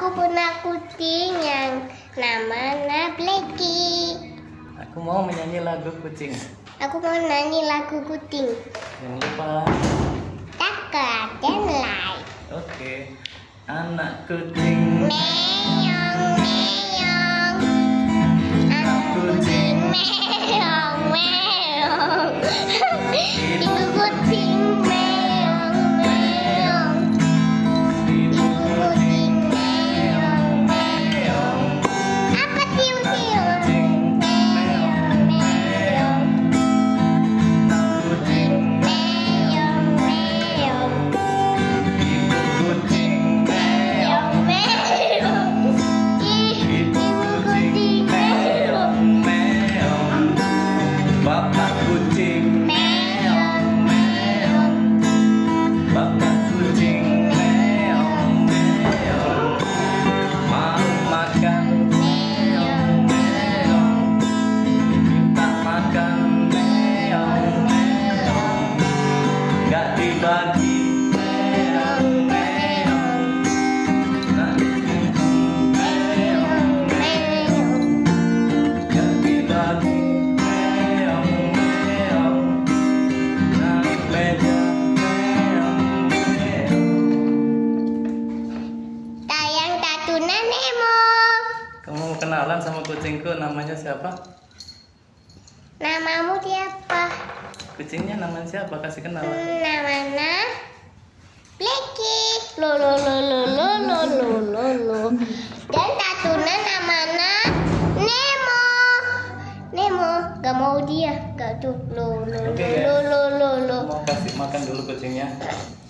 Aku punya kucing yang namanya Blacky. Aku mau menyanyi lagu kucing. Aku mau nyanyi lagu kucing. Jangan lupa. Takut dan like. Oke. Anak kucing. Meong meong. Anak kucing meong meong. Ibu kucing meong meong. Ibu kucing meong meong. Apa tiung-tiung? Meong meong. Kucing meong meong. Ibu kucing. Meong meong. Ibu kucing meong Meong. Bapak kucing. meong meong. Bapak kucing. Meong meong. Mau makan. Meong Meong. Minta makan. Meong meong. Gak dibagi. Meong meong. Nak meong meong. Gak dibagi. Meong meong. Naik meja. Meong meong. Tayang Tatuna Nemo. Kamu kenalan sama kucingku, namanya siapa? Namamu siapa? Kucingnya namanya siapa? Kasih kenalan. Namanya Blacky. Lo lo lo lo lo lo lo lo lo. Dan Tatuna namanya Nemo. Nemo, gak mau dia, gak tuh lo lo Oke, lo lo lo lo. Mau kasih makan dulu kucingnya.